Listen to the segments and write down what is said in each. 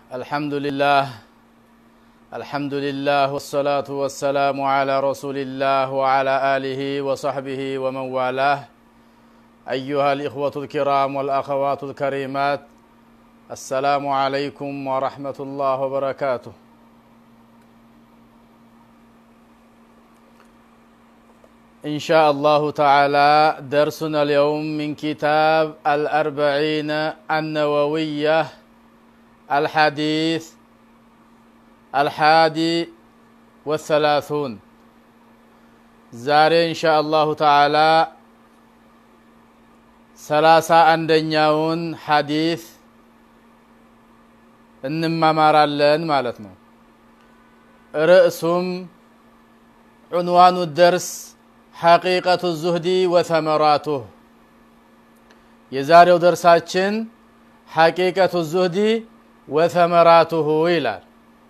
الحمد لله والصلاة والسلام على رسول الله وعلى آله وصحبه ومن والاه أيها الإخوة الكرام والأخوات الكريمات السلام عليكم ورحمة الله وبركاته إن شاء الله تعالى درسنا اليوم من كتاب الأربعين النووية الحديث 31 زاري إن شاء الله تعالى 31ኛውን حديث እንማማራለን ማለት ነው رأسهم عنوان الدرس حقيقة الزهد وثمراته የዛሬው درساችን حقيقة الزهد وثمراته ይላል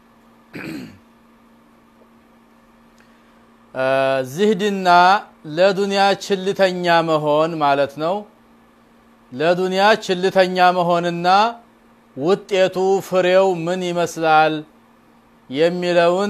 ዝህድና ለዱንያ ችልተኛ መሆን ማለት ነው ለዱንያ ችልተኛ መሆንና ውጤቱ ፍሬው ምን ይመስላል የሚለውን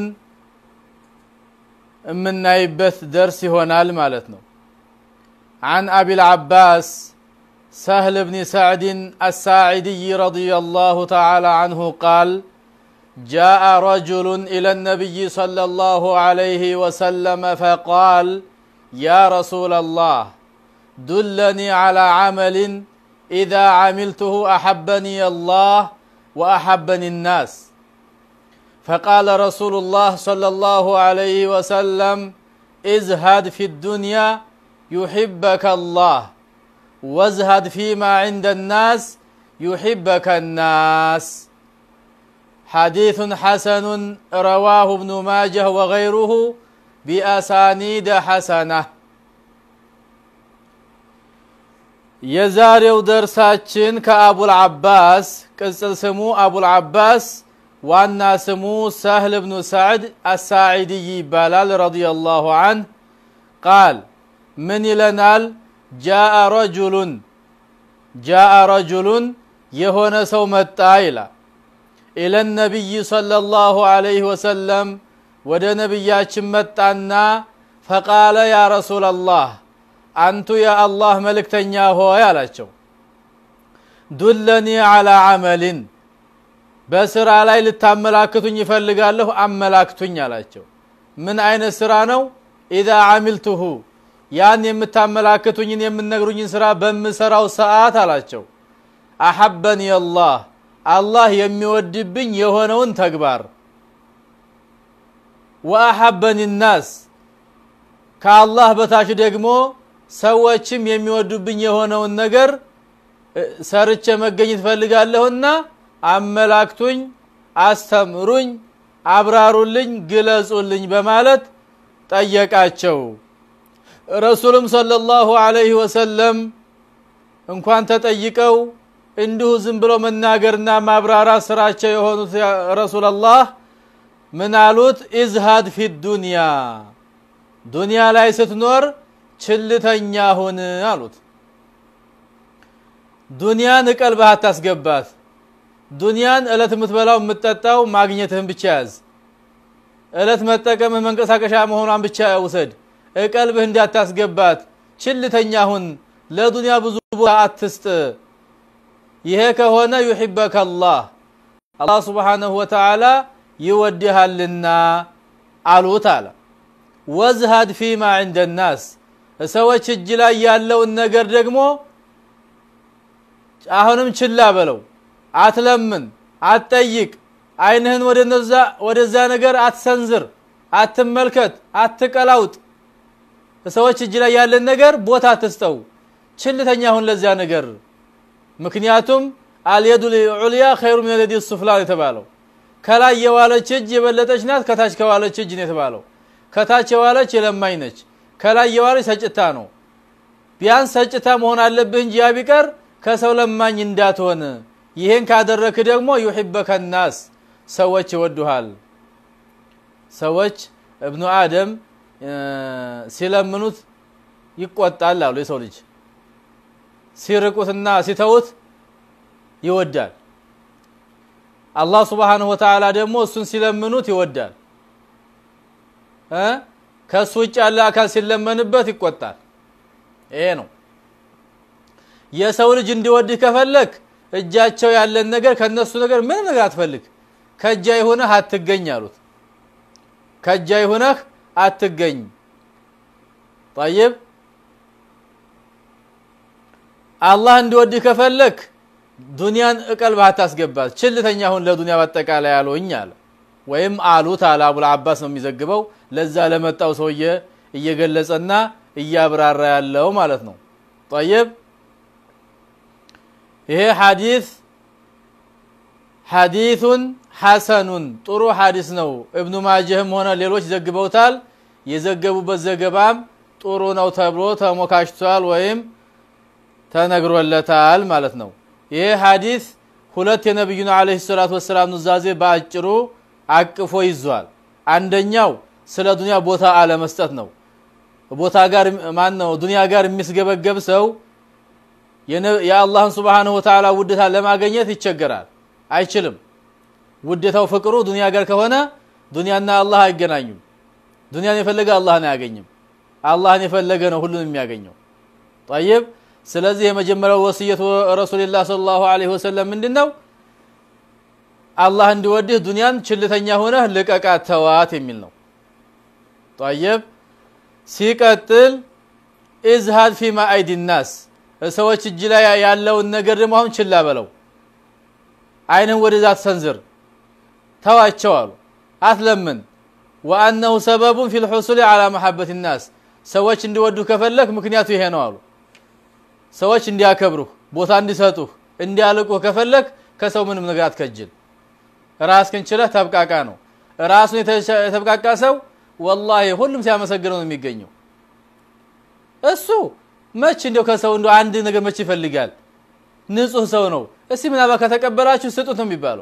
እምናይበት درس ይሆናል ማለት ነው عن أبي العباس سهل بن سعد الساعدي رضي الله تعالى عنه قال جاء رجل إلى النبي صلى الله عليه وسلم فقال يا رسول الله دلني على عمل إذا عملته أحبني الله وأحبني الناس فقال رسول الله صلى الله عليه وسلم ازهد في الدنيا يحبك الله وازهد فيما عند الناس يحبك الناس حديث حسن رواه ابن ماجه وغيره بأسانيد حسنة የዛሬው درساችን ከአቡ العباس ቅጽል ስሙ አቡ العباس ዋና ስሙ سهل بن سعد الساعدي ይባላል رضي الله عنه قال من ይለናል جاء رجل የሆነ ሰው መጣ ይላል إلى النبي صلى الله عليه وسلم ወደ ነብያችን መጣና فقال يا رسول الله أنت يا الله ملكتኛ ሆይ አላቸው دلني على عمل በስራ ላይ ልታመላክቱኝ ይፈልጋለሁ አመላክቱኝ አላቸው ምን አይነት ስራ ነው اذا عملته ያን የምታመላክቱኝን የምነግሩኝን ስራ በመሰራው ሰዓት አላቸው احبني الله የሚወድብኝ የሆነውን ተግባር واحبني الناس ከአላህ በታች ደግሞ ሰዎችም የሚወዱብኝ የሆነውን ነገር ሰርቼ መገኘት ፈልጋለሁና አመላክቱኝ አስተምሩኝ አብራሩልኝ ግለጹልኝ በማለት ጠየቃቸው ረሱልም ሰለላሁ ዐለይሂ ወሰለም እንኳን ተጠይቀው እንዲሁ ዝም ብሎ መናገርና ማብራራ ስራቸው የሆኑት ረሱላህ ምን አሉት ኢዝሃድ ፊ ዱንያ ላይ ስትኖር ችልተኛ ሁን አሉት ዱንያን ቀልብህ አታስገባት ዱንያን እለት የምትበላው የምትጠጣው ማግኘትህን ብቻ ያዝ እለት መጠቀምህ መንቀሳቀሻ መሆኗን ብቻ ውሰድ ቀልብህ እንዳታስገባት ችልተኛ ሁን ለዱንያ ብዙ ቦታ አትስጥ ይሄ ከሆነ يحبك الله سبحانه وتعالى ይወድሃልና አሉት አለ ወዝሃድ فيما عند الناس ሰዎች እጅ ላይ ያለውን ነገር ደግሞ አሁንም ችላ በለው አትለምን አትጠይቅ አይንህን ወደዛ ነገር አትሰንዝር አትመልከት አትቀላውጥ ሰዎች እጅ ላይ ያለን ነገር ቦታ አትስጠው ችልተኛ ሁን ለዛ ነገር ምክንያቱም اليد العليا خير من اليد السفلى የተባለው ከላይ የዋለች እጅ የበለጠች ናት ከታች ከዋለች እጅ ነው የተባለው ከታች የዋለች ለማኝ ነች ከላይ የዋለች ሰጭታ ነው ቢያንስ ሰጭታ መሆን አለብህ እንጂ ያቢቀር ከሰው ለማኝ እንዳትሆን ይሄን ካደረክ ደግሞ يحبك الناس ሰዎች ይወዱሃል ሰዎች ابن آدم ሲለምኑት ይቆጣል አሉ የሰው ልጅ ሲርቁትና ሲተውት ይወዳል አላህ Subhanahu Wa Ta'ala ደግሞ እሱን ሲለምኑት ይወዳል ከሱ ውጭ ያለ አካል ሲለመንበት ይቆጣል ይሄ ነው የሰው ልጅ እንዲወድ ከፈለክ እጃቸው ያለን ነገር ከነሱ ነገር ምንም ነገር አትፈልግ ከጃይ ሆነህ አትገኝ አሉት ከጃይ ሆነህ አትገኝ طيب አላህ እንዲወድ ከፈለክ ዱንያን እቀልብህ አታስገባት ችልተኛ ሁን ለዱንያ በአጠቃላይ ያለውኝ አለ ወይም አሉት አለ አቡ አልዓባስ ነው የሚዘግበው ለዛ ለመጣው ሰውዬ እየገለጸና እያብራራ ያለው ማለት ነው طيب ይሄ ሐዲሱን ሐሰኑን ጥሩ ሐዲስ ነው ኢብኑ ማጀህም ሆነ ሌሎች ዘግበውታል የዘገቡበት ዘገባም ጥሩ ነው ተብሎ ተሞካሽቷል ወይም ተነግሮለታል ማለት ነው ይሄ ሐዲስ ሁለት የነብዩና አለይሂ ሰላቱ ወሰለም ኑዛዜ ባጭሩ አቅፎ ይዟል አንደኛው ስለ ዱንያ ቦታ አለ መስጠት ነው ቦታ ጋር ማን ነው ዱንያ ጋር የሚስገበገብ ሰው የአላህን Subhanahu Wa Ta'ala ውደታ ለማግኘት ይቸገራል አይችልም ውደታው ፍቅሩ ዱንያ ጋር ከሆነ ዱንያና አላህ አይገናኙም ዱንያን የፈለገ አላህን አያገኝም አላህን የፈለገ ነው ሁሉንም የሚያገኘው طيب ስለዚህ የመጀመሪያው ወሲየቱ ረሱልላህ ሰለላሁ ዐለይሂ ወሰለም ምንድነው አላህ እንዲወድህ ዱንያን ችልተኛ ሆነህ ለቀቃት ተዋት የሚል ነው طيب ሲቀጥል izhad fi ma aidi الناس ሰዎች እጅ ላይ ያለውን ነገር ደግሞ አሁን ችላ በለው አይነን ወደዛ ተሰንዝር ተዋቸው አሉ አትለምን وانه سبب في الحصول على محبه الناس ሰዎች እንዲወዱ ከፈለክ ምክንያቱ ይሄ ነው አሉ ሰዎች እንዲያከብሩ ቦታ እንዲሰጡ እንዲያልቁ ከፈለክ ከሰው ምንም ነገር አትከጅል ራስህን ችለህ ተብቃቃ ነው ራሱን የተብቃቃ ሰው والله ሁሉም ሲያመሰግነው ነው የሚገኘው እሱ መች እንደው ከሰው እንደው አንድ ነገር መች ይፈልጋል ንጹህ ሰው ነው እሺ ምናባ ከተቀበላችሁ ስጡት ነው የሚባለው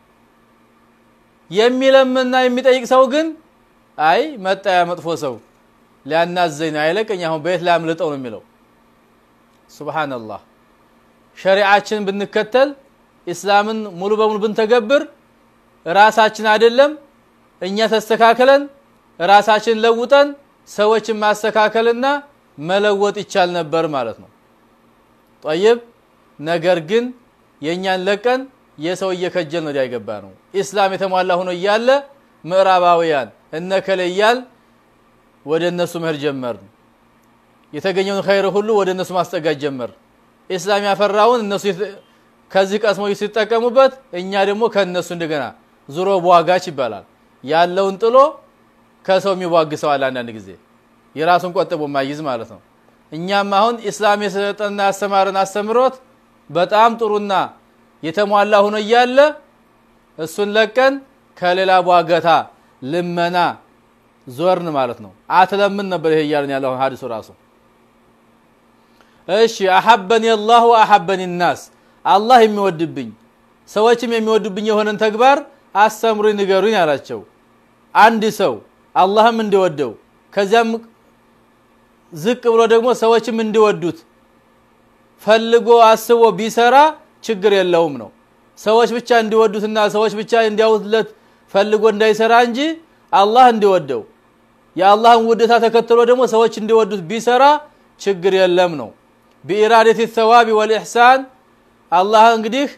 የሚለምንና የሚጠይቅ ሰው ግን አይ መጣያ መጥፎ ሰው ሊያናዘኝ አይለቀኝ አሁን በየት ላምልጠው ነው የሚለው ሱብሃንአላህ ሸሪዓችን ብንከተል እስላምን ሙሉ በሙሉ ብንተገብር ራሳችን አይደለም እኛ ተስተካከለን ራሳችን ለውጠን ሰዎችን ማስተካከልና መለወጥ ይቻል ነበር ማለት ነው طيب ነገር ግን የኛን ለቀን የሰው እየከጀል ነው ያይገባ ነው እስላም የተሟላ ሆኖ ይያለ ምዕራባውያን እነከለያል ወደ እነሱ መሄድ ጀመር የተገኘውን ኸይር ሁሉ ወደ እነሱ ማስጠጋት ጀመር እስላም ያፈራውን እነሱ ከዚህ ቀስሞ ሲጠቀሙበት እኛ ደግሞ ከነሱ እንደገና ዙሮ በዋጋች ይባላል ያለውን ጥሎ ከሰው የሚዋግሰው አለ አንድ ጊዜ የራሱን ቆጥቦ ማይዝ ማለት ነው እኛም አሁን እስላም የሰጠና ያስተማረን አስተምሮት በጣም ጥሩና የተሟላ ሆኖ ይያለ እሱን ለቀን ከሌላ በዋጋታ ልመና ዞርን ማለት ነው አትለምን ነበር ይሄ ያለን ያለው ሐዲሱ ራሱ እሺ አሐበኒ አላህ ወአሐበኒ الناس አላህ የሚወድብኝ ሰዎችም የሚወዱብኝ የሆነን ተግባር አስተምሩኝ ንገሩኝ አላቸው አንድ ሰው አላህም እንዲወደው ከዛም ዝቅ ብሎ ደግሞ ሰዎችም እንዲወዱት ፈልጎ አስቦ ቢሰራ ችግር የለውም ነው ሰዎች ብቻ እንዲወዱትና ሰዎች ብቻ እንዲያውትለት ፈልጎ እንዳይሰራ እንጂ አላህ እንዲወደው የአላህን ውደታ ተከትሎ ደግሞ ሰዎች እንዲወዱት ቢሰራ ችግር የለም ነው بإرادة الثواب والإحسان الله እንግዲህ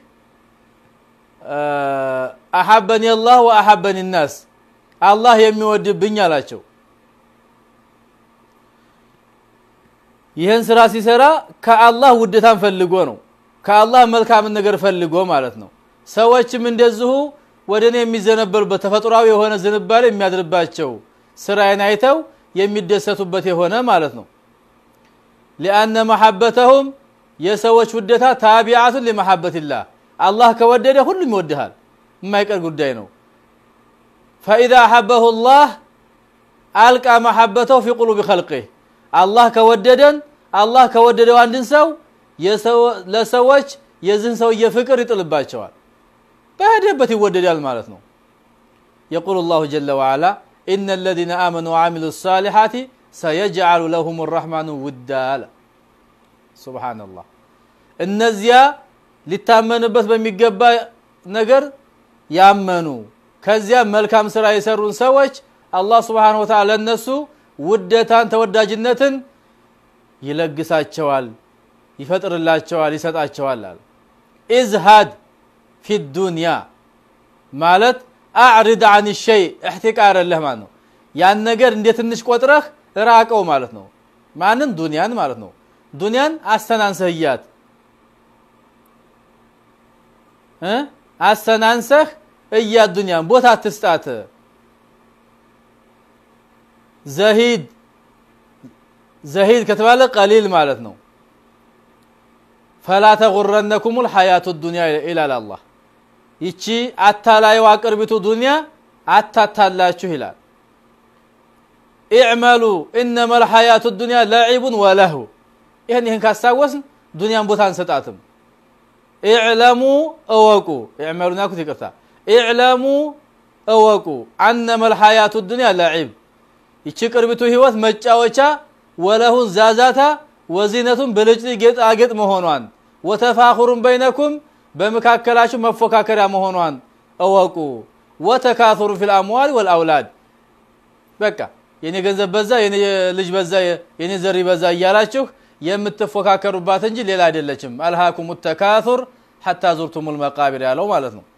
أحبني الله وأحبني الناس الله የሚወድብኝ አላቸው ይሄን ስራ ሲሰራ ከአላህ ውደታን ፈልጎ ነው ከአላህ መልካም ነገር ፈልጎ ማለት ነው ሰዎችም እንደዚሁ ወደኔ የሚዘነበሩበት ተፈጥሯዊ የሆነ ዝንባሌ የሚያድርባቸው ስራዬን አይተው የሚደሰቱበት የሆነ ማለት ነው لأن محبتهم የሰዎች ውደታ ታቢዓቱ ለመሐበት الله الله ከወደደ ሁሉም ይወደሃል የማይቀር ጉዳይ ነው فإذا حبه الله ألقى محبته في قلوب خلقه الله ከወደደን الله ከወደደው አንድን ሰው ለሰዎች የዝን ሰው የፍቅር ይጥልባቸዋል በሄደበት ይወደዳል ማለት ነው يقول الله جل وعلا إن الذين آمنوا وعملوا الصالحات سيجعل لهم الرحمن ودا سبحان الله እነዚያ ሊታመንበት በሚገባ ነገር ያመኑ ከዚያ መልካም ስራ የሰሩን ሰዎች አላህ Subhanahu Wa Ta'ala እነሱ ውደታን ተወዳጅነትን ይለግሳቸዋል ይፈጥርላቸዋል ይሰጣቸዋል ኢዝሃድ في الدنيا ማለት اعرض عن الشيء احتقارا له ማለት ነው ያን ነገር እንደ ትንሽ ቆጥረህ ራቀው ማለት ነው ማንን ዱንያን ማለት ነው ዱንያን አስተናንሰህያት አስተናንሰህ እያ ዱንያን ቦታ አትስጣት زهيد ከተባለ ቀሊል ማለት ነው فلا تغرنكم الحياه الدنيا الى الله ይቺ አታላዩ አቅርቢቱ ዱንያ አታታላችሁ ይላል اعملوا انما الحياه الدنيا لعب ولهو ይሄን ካሳወስን ዱንያን ቦታ አንሰጣትም اعلموا اوقوا اعملوا ናኩት ይቅርታ اعلموا اوقوا انما الحياه الدنيا لعب ይቺ ቅርቢቱ ህይወት መጫወቻ ወለሁን ዛዛታ ወዚነቱን በልጭ ጌጣጌጥ መሆኗን ወተፋخሩን በይነኩም በመካከላችሁ መፎካከሪያ መሆኗን እወቁ ወተካثሩ في الاموال والاولاد በቃ የኔ ገንዘብ በዛ የኔ ልጅ በዛ የኔ ዘሪ በዛ እያላችሁ የምትፎካከሩባት እንጂ ሌላ አይደለችም አልሃኩም التكاثر حتى زرتم المقابر ያለው ማለት ነው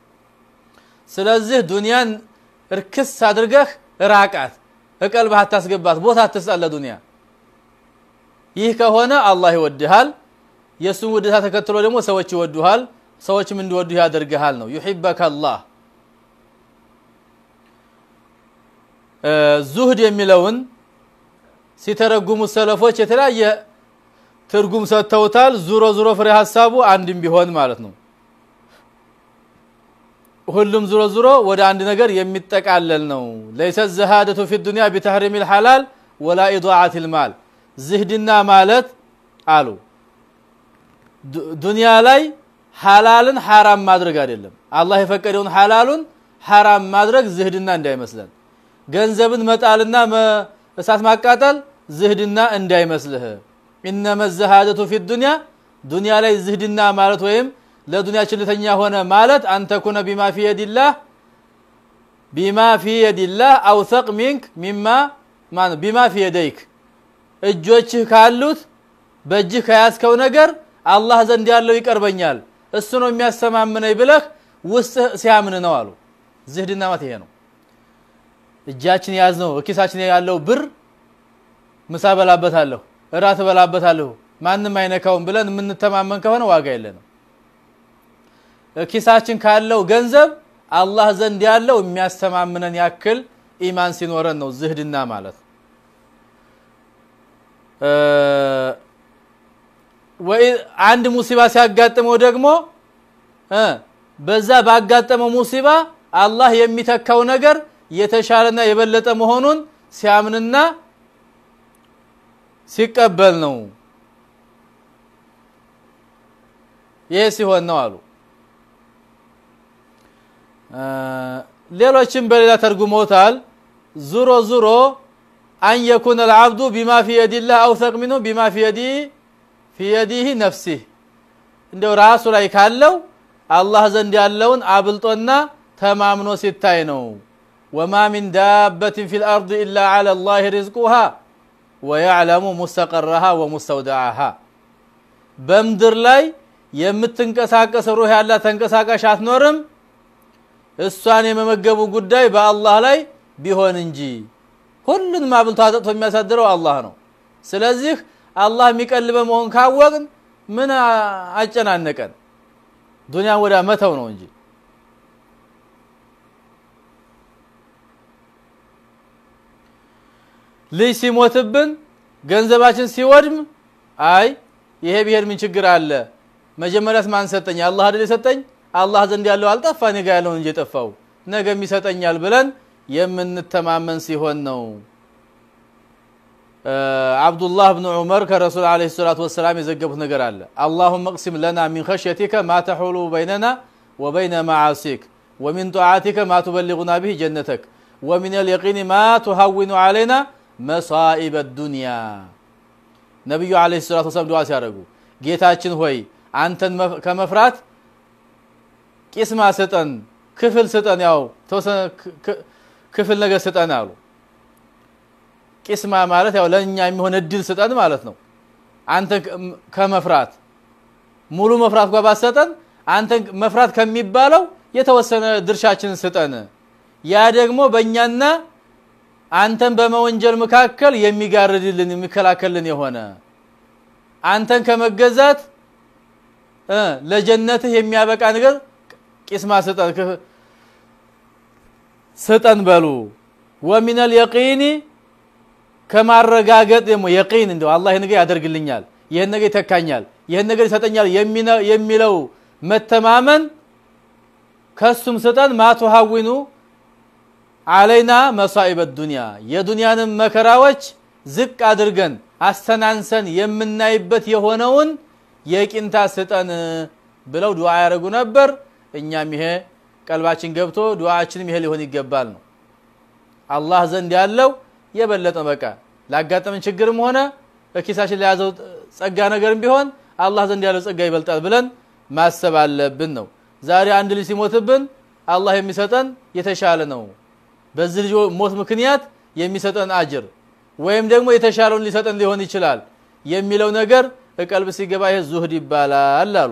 ስለዚህ ዱንያን እርክስ አድርገህ ራቃት እቀልብህ አታስገባት ቦታ አትስጣለ ዱንያ ይህ ከሆነ አላህ ይወድሃል የሱን ወደታ ተከትሎ ደግሞ ሰዎች ይወዱሃል ሰዎችም እንዲወዱ ያደርጋል ነው يحبك الله ዙህድ የሚለውን ሲተረጉሙ ሰለፎች የተለያየ ትርጉም ሰጥተውታል ዙሮ ፍሬ ሐሳቡ አንድም ቢሆን ማለት ነው ሁሉም ዙሮ ወደ አንድ ነገር የሚጠቃለል ነው ليس الزهادة في الدنيا بتحريم الحلال ولا إضاعة المال ዝህድና ማለት አሉ ዱንያ ላይ ሐላልን حرام ማድረግ አይደለም አላህ የፈቀደውን ሐላሉን حرام ማድረግ ዝህድና እንዳይመስለን ገንዘብን መጣልና እሳት ማቃጠል ዝህድና እንዳይመስልህ انما الزهادة في الدنيا ዱንያ ላይ ዝህድና ማለት ወይም ለዱንያ ችልተኛ ሆነ ማለት አንተ ኩነ بما في يد الله اوثق منك مما بما في يديك እጆችህ ካሉት በእጅህ ከያዝከው ነገር አላህ ዘንድ ያለው ይቀርበኛል እሱ ነው የሚያስተማምነኝ ብለህ ውስጥ ሲያምን ነው አሉ ዝህድና ማለት ይሄ ነው እጃችን ያዝነው እኪሳችን ያለው ብር ምሳ በላበታለሁ እራት በላበታለሁ ማንንም አይነካውም ብለን ምን ተማመን ከሆነ ዋጋ የለንም እኪሳችን ካለው ገንዘብ አላህ ዘንድ ያለው የሚያስተማምነን ያክል ኢማን ሲኖረን ነው ዝህድና ማለት ወይ አንድ ሙሲባ ሲያጋጥመው ደግሞ በዛ ባጋጠመው ሙሲባ አላህ የሚተካው ነገር የተሻለና የበለጠ መሆኑን ሲያምንና ሲቀበል ነው ሲሆን ነው አሉ ሌሎችም በሌላ ተርጉመውታል ዙሮ أن يكون العبد بما في يد الله أوثق منه بما في يده نفسه እንደው ራሱ ላይ ካለው አላህ ዘንድ ያለውን አብልጦና ተማምኖ ሲታይ ነው وما من دابة في الأرض إلا على الله رزقها ويعلم مستقرها ومستودعها በምድር ላይ የምትንቀሳቀስ ሩህ ያላት ተንቀሳቃሽ አትኖርም እሷን የመመገቡ ጉዳይ በአላህ ላይ ቢሆን እንጂ ሁሉን ማብልቶ አጥቶ የሚያሳድረው አላህ ነው ስለዚህ አላህ የሚቀልበ መሆን ካወቅን ምን አጨናነቀን ዱንያን ወዳ መተው ነው እንጂ ልጅ ሲሞትብን ገንዘባችን ሲወድም አይ ይሄ ብሄር ምን ችግር አለ መጀመሪያስ ማን ሰጠኝ አላህ አይደል የሰጠኝ አላህ ዘንድ ያለው አልጠፋ ነገ ያለው እንጂ ጠፋው ነገም ይሰጠኛል ብለን የምንተማመን ሲሆን ነው አብዱላህ ኢብኑ ዑመር ከረሱል አለይሂ ሰላቱ ወሰለም የዘገቡት ነገር አለ اللهم اقسم لنا من خشيتك ما تحول بيننا وبين معاصيك ومن طاعتك ما تبلغنا به جنتك ومن اليقين ما تهون علينا مصائب الدنيا ነብዩ አለይሂ ሰላቱ ወሰለም ዱዓ ሲያደርጉ ጌታችን ሆይ አንተን ከመፍራት ቂስማ ሰጠን ክፍል ስጠን ያው ተወሰነ ክፍል ነገር ስጠን አሉ ቂስማ ማለት ያው ለኛ የሚሆን እድል ስጠን ማለት ነው አንተ ከመፍራት ሙሉ መፍራት ጋር ባሰጠን አንተ መፍራት ከሚባለው የተወሰነ ድርሻችን ስጠን ያ ደግሞ በእኛና አንተን በመወንጀል መካከል የሚጋርድልን የሚከላከልን የሆነ አንተን ከመገዛት ለጀነትህ የሚያበቃ ነገር ቂስማ ስጠን በሉ ومن اليقين كما رغاغጥ ደሞ يقين እንደው አላህ ይሄን ነገር ያደርግልኛል ይሄን ነገር ይተካኛል ይሄን ነገር ይሰጠኛል የሚለው መተማመን ከሱም ስጠን ማቱሃዊኑ علينا مصائب الدنيا የዱንያንም መከራዎች ዝቅ አድርገን አስተናንሰን የምናይበት የሆነውን የቂንታ ስጠን ብለው ዱዓ ያረጉ ነበር እኛም ይሄ ቀልባችን ገብቶ ዱዓችንም ይሄ ሊሆን ይገባል ነው አላህ ዘንድ ያለው የበለጠ በቃ ላጋጠመን ችግርም ሆነ በኪሳችን ላይ ያዘው ጸጋ ነገርም ቢሆን አላህ ዘንድ ያለው ጸጋ ይበልጣል ብለን ማሰብ አለብን ነው ዛሬ አንድ ልጅ ሲሞትብን አላህ የሚሰጠን የተሻለ ነው በዚህ ልጅ ሞት ምክንያት የሚሰጠን አጅር ወይም ደግሞ የተሻለውን ሊሰጠን ሊሆን ይችላል የሚለው ነገር በቀልብ ሲገባ ይሄ ዙህድ ይባላል አሉ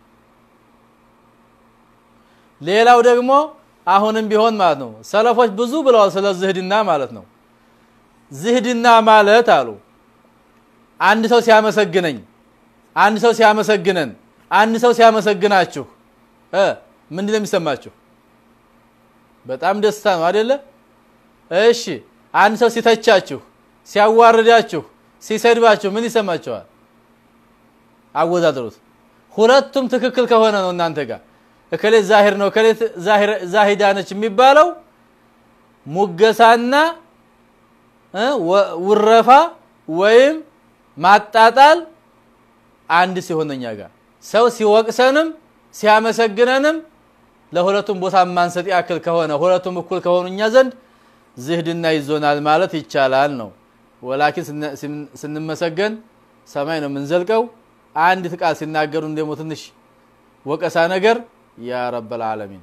ሌላው ደግሞ አሁንም ቢሆን ማለት ነው ሰለፎች ብዙ ብለዋል ስለ ዝህድና ማለት ነው ዝህድና ማለት አሉ አንድ ሰው ሲያመሰግነኝ አንድ ሰው ሲያመሰግነን አንድ ሰው ሲያመሰግናችሁ ምንድነው የሚሰማችሁ በጣም ደስታ ነው አይደለ እሺ አንድ ሰው ሲተቻችሁ ሲያዋርዳችሁ ሲሰድባችሁ ምን ይሰማችኋል አወዛድሩት ሁለቱም ትክክል ከሆነ ነው እናንተ ጋር እከለ ዛሂር ነው እከለ ዛሂዳ ነች የሚባለው ሙገሳና ወረፋ ወይም ማጣጣል አንድ ሲሆነኛ ጋር ሰው ሲወቅሰንም ሲያመሰግነንም ለሁለቱም ቦታ ማንሰጥ ያክል ከሆነ ሁለቱም እኩል ከሆኑኛ ዘንድ ዝህድና ይዞናል ማለት ይቻላል ነው ወላኪን ስንመሰገን ሰማይ ነው ምንዘልቀው አንድ ቃል ሲናገሩ እንደሞ ትንሽ ወቀሳ ነገር ያ ረብል ዓለሚን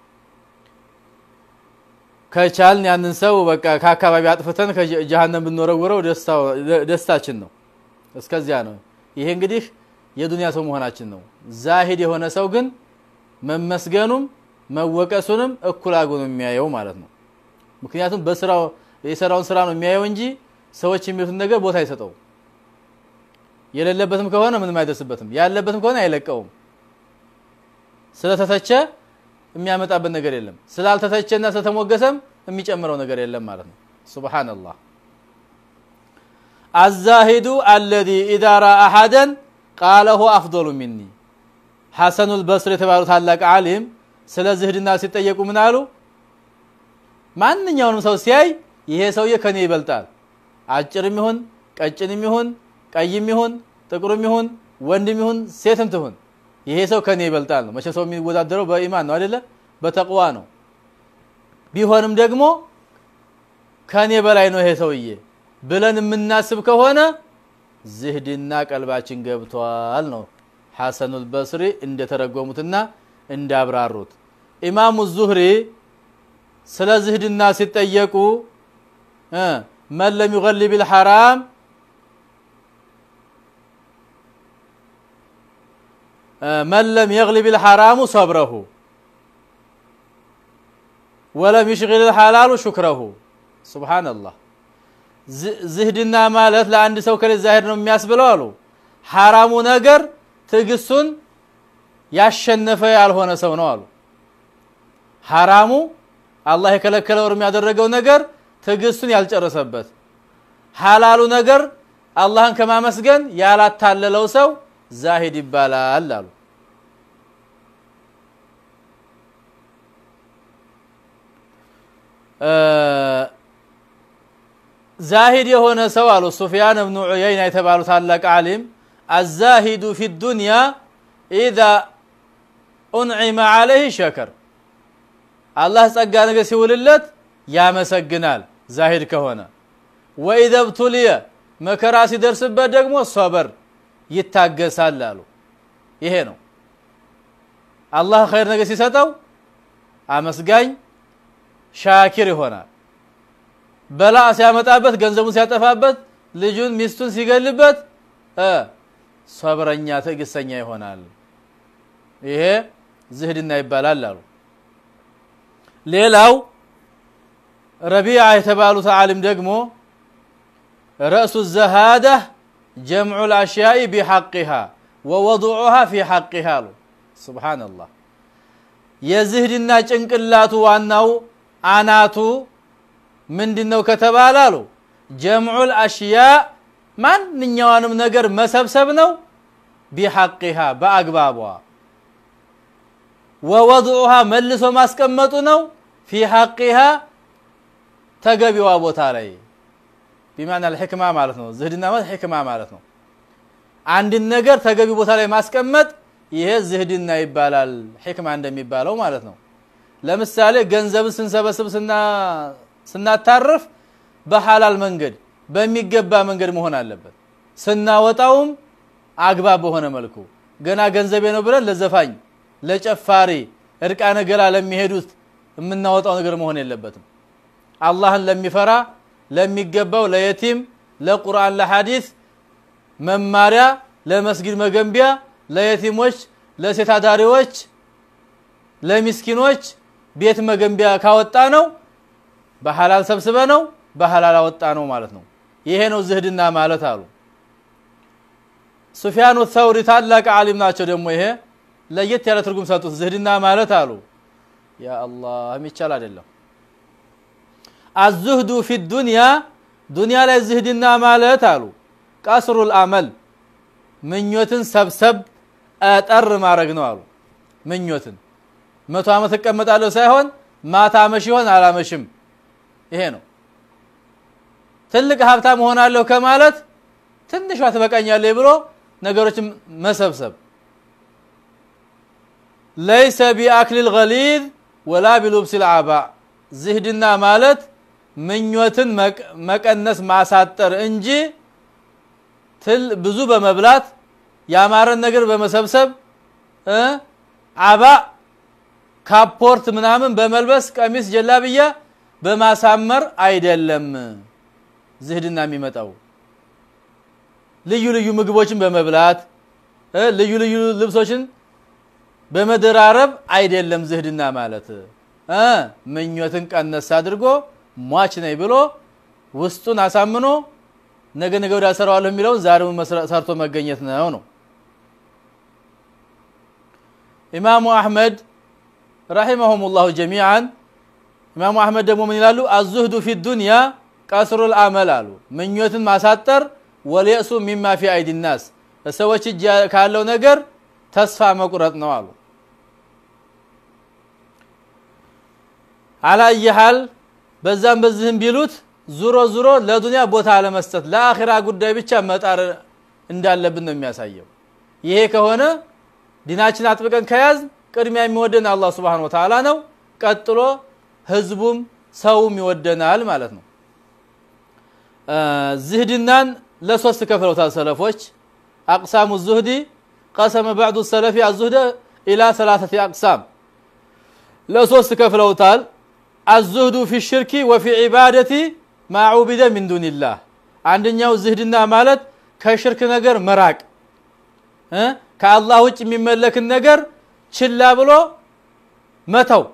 ከቻልን ያንን ሰው በቃ ከአካባቢ አጥፍተን ከጀሃነም ብንወረወረው ደስታችን ነው እስከዚያ ነው ይሄ እንግዲህ የዱንያ ሰው መሆናችን ነው ዛሂድ የሆነ ሰው ግን መመስገኑም መወቀሱንም እኩል አጎ ነው የሚያየው ማለት ነው ምክንያቱም በስራው የሰራውን ስራ ነው የሚያየው እንጂ ሰዎች የሚሉትን ነገር ቦታ አይሰጠው የሌለበትም ከሆነ ምንም አይደርስበትም ያለበትም ከሆነ አይለቀውም ስለተተቸ የሚያመጣበት ነገር የለም ስላልተተቸና ስለተሞገሰም የሚጨምረው ነገር የለም ማለት ነው ሱብሃንአላህ الزاهد الذي اذا راى احدا قال هو افضل مني حسن البصري ተባሉ ታላቅ ዓሊም ስለ ዝህድና ሲጠየቁ ምን አሉ ማንኛውንም ሰው ሲያይ ይሄ ሰውዬ ከኔ ይበልጣል አጭርም ይሁን ቀጭንም ይሁን ቀይም ይሁን ጥቁርም ይሁን ወንድም ይሁን ሴትም ትሁን ይሄ ሰው ከኔ ይበልጣል ነው መቼም ሰው የሚወዳደረው በኢማን ነው አይደለ በተቅዋ ነው ቢሆንም ደግሞ ከኔ በላይ ነው ይሄ ሰውዬ ብለን የምናስብ ከሆነ ዝህድና ቀልባችን ገብቷል ነው ሐሰን البصري እንደተረጎሙትና እንዳብራሩት ኢማሙ ዙህሪ ስለ ዝህድና ሲጠየቁ من لم يغلب الحرام من لم يغلب الحرام صبره ولم يشغل الحلال شكره سبحان الله ዝህድና ማለት ለአንድ ሰው ከለ ዛሂር ነው የሚያስብለው አሉ حرامو ነገር ትግስቱን ያሸነፈ ያልሆነ ሰው ነው አሉ حرامو አላህ የከለከለው እርም ያደረገው ነገር ትግስቱን ያልጨረሰበት ሐላሉ ነገር አላህን ከማመስገን ያላታለለው ሰው ዛሂድ ይባላል አሉ ዛሂድ የሆነ ሰው አሉ ሱፊያን ኢብኑ ዑየይና የተባሉ ታላቅ ዓሊም الزاهد في الدنيا اذا انعم عليه شكر الله ጸጋ ነገር ሲውልለት ያመሰግናል ዛሂድ ከሆነ واذا ابتلي መከራ ሲደርስበት ደግሞ ሶበር ይታገሳል አሉ ይሄ ነው አላህ ኸይር ነገር ሲሰጠው አመስጋኝ ሻኪር ይሆናል በላ ሲያመጣበት ገንዘቡን ሲያጠፋበት ልጁን ሚስቱን ሲገልበት ሷብረኛ ትዕግስተኛ ይሆናል ይሄ ዝህድና ይባላል አሉ ሌላው ረቢዓ የተባሉት ዓለም ደግሞ رأس الزهادة جمع الأشياء بحقها ووضعها في حقها سبحان الله يزهدنا ጭንቅላቱ ዋናው አናቱ ምንድነው ከተባላሉ جمع الأشياء ማንኛውንም ነገር መሰብሰብ ነው بحقها በአግባቧ ووضعها መልሶ ማስቀመጡ ነው في حقها ተገቢዋ ቦታ ላይ بمعنى الحكمه ማለት ነው ዝህድና ማለት ህክማ ማለት ነው አንድ ነገር ተገቢ ቦታ ላይ ማስቀመጥ ይሄ ዝህድና ይባላል ህክማ እንደሚባለው ማለት ነው ለምሳሌ ገንዘብ ስንሰበስብ ስናታርፍ በሐላል መንገድ በሚገባ መንገድ መሆን አለበት ስናወጣውም አግባብ በሆነ መልኩ ገና ገንዘቤ ነው ብለን ለዘፋኝ ለጨፋሪ እርቃነ ገላ ለሚሄዱት የምናወጣው ነገር መሆን የለበትም አላህን ለሚፈራ ለሚገባው ለየቲም ለቁርአን ለሐዲስ መማሪያ ለመስጊድ መገንቢያ ለየቲሞች ለሴት አዳሪዎች ለሚስኪኖች ቤት መገንቢያ ካወጣ ነው በሐላል ሰብስበ ነው በሐላል አወጣ ነው ማለት ነው ይሄ ነው ዝህድና ማለት አሉ ሱፊያን ወተውሪ ታላቅ ዓሊም ናቸው ደግሞ ይሄ ለየት ያለ ትርጉም ሰጡት ዝህድና ማለት አሉ ያ አላህ የሚቻል አይደለም الزهد في الدنيا دنيا ላይ ዝህድና ማለት አሉ قصر الامل ምኞትን ሰብሰብ አጠር ማድረግ ነው አሉ ምኞትን 100 አመት ተቀመጣለሁ ሳይሆን ማታ መሽ ይሆን አላመሽም ይሄ ነው ትልቅ ሀብታም ሆናለሁ ከማለት ትንሽ አትበቃኛለህ ብሎ ነገሮችን መሰብሰብ ليس باكل الغليظ ولا بلبس العباء ዝህድና ማለት ምኞትን መቀነስ ማሳጠር እንጂ ብዙ በመብላት ያማረን ነገር በመሰብሰብ አባ ካፖርት ምናምን በመልበስ ቀሚስ ጀላብያ በማሳመር አይደለም ዝህድና የሚመጣው ልዩ ልዩ ምግቦችን በመብላት ልዩ ልዩ ልብሶችን በመደራረብ አይደለም ዝህድና ማለት ምኞትን ቀነስ አድርጎ ሟች ነኝ ብሎ ውስጡን አሳምኖ ነገ ወዲያ ሰራዋለሁ የሚለው ዛሬው ሰርቶ መገኘት ነው ኢማሙ አህመድ رحمهم الله جميعا ኢማሙ አህመድ ደግሞ ምን ይላሉ الزهد في الدنيا قصر الامل አሉ ምኞትን ማሳጠር ወለየሱ مما في ايدي الناس ሰዎች ካለው ነገር ተስፋ መቁረጥ ነው አሉ على اي حال በዛም በዚህም ቢሉት ዙሮ ለዱንያ ቦታ ለመስጠት ለአኺራ ጉዳይ ብቻ መጣር እንዳለብን ነው የሚያሳየው ይሄ ከሆነ ዲናችን አጥብቀን ከያዝ ቅድሚያ የሚወደን አላህ Subhanahu Wa Ta'ala ነው ቀጥሎ ህዝቡም ሰውም ይወደናል ማለት ነው ዝህድናን ለሶስት ከፍለውታል ሰለፎች اقسام الزهد قسم بعض السلف الزهد الى ثلاثه اقسام ለሶስት ከፍለውታል الزهد في الشرك وفي عبادة ما عبد من دون الله አንደኛው ዝህድና ማለት ከሽርክ ነገር መራቅ ከአላህ ውጭ የሚመለክን ነገር ችላ ብሎ መተው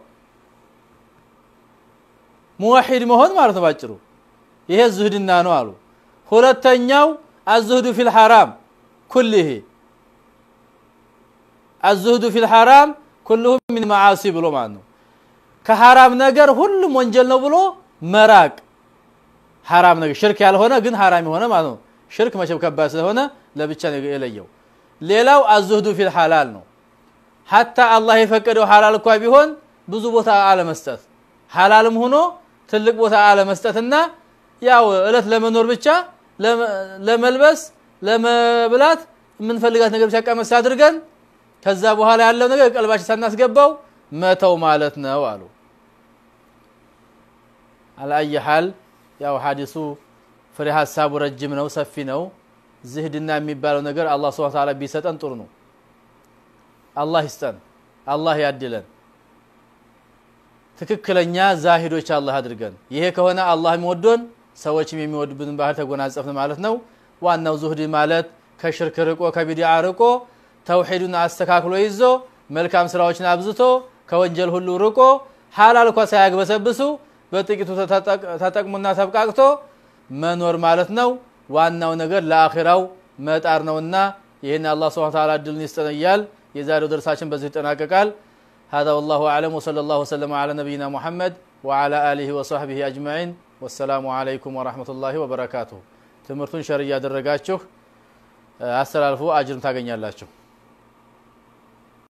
ሙዋሂድ መሆን ማለት ነው ባጭሩ ይሄ ዝህድና ነው አሉ ሁለተኛው الزهد في الحرام كله الزهد في الحرام كله من معاصي ብሎ ማለት ነው ከሐራም ነገር ሁሉም ወንጀል ነው ብሎ መራቅ ሐራም ነገር ሽርክ ያልሆነ ግን ሐራም የሆነ ማለት ነው ሽርክ መቼም ከባድ ስለሆነ ለብቻ ነው የለየው ሌላው الزهد في الحلال ነው حتى الله የፈቀደው ሐላል እንኳን ቢሆን ብዙ ቦታ አለመስጠት ሐላልም ሆኖ ትልቅ ቦታ አለመስጠትና ያው እለት ለመኖር ብቻ ለመልበስ ለመብላት የምንፈልጋት ነገር ብቻ ቀመስ አድርገን ከዛ በኋላ ያለው ነገር ቀልባችን ሳናስገባው መተው ማለት ነው አሉ على اي حال ያው ሐዲሱ ፍሬ ሐሳቡ ረጅም ነው ሰፊ ነው ዝህድና የሚባለው ነገር አላህ Subhanahu Wa Ta'ala ቢሰጠን ጥሩ ነው። አላህ ይስጠን፣ አላህ ያድለን። ትክክለኛ ዛሂዶች አላህ አድርገን ይሄ ከሆነ አላህ የሚወደን ሰዎችም የሚወዱብን ባህል ተጎናጸፍን ማለት ነው ዋናው ዙህድ ማለት ከሽርክ ርቆ ከቢድዓ ርቆ ተውሂድን አስተካክሎ ይዞ መልካም ስራዎችን አብዝቶ ከወንጀል ሁሉ ርቆ ሐላል እንኳን ሳያግበሰብሱ በጥቂቱ ተጠቅሙና ተብቃቅቶ መኖር ማለት ነው ዋናው ነገር ለአኺራው መጣር ነውና ይሄን አላህ Subhanahu Wa Ta'ala ድልን ይስጠናል የዛሬው ደርሳችን በዚህ ተጠናቀቃል هذا والله اعلم وصلى الله وسلم على نبينا محمد وعلى اله وصحبه اجمعين والسلام عليكم ورحمه الله وبركاته ትምርቱን ሸር ያደረጋችሁ አስተላልፉ አጅርን ታገኛላችሁ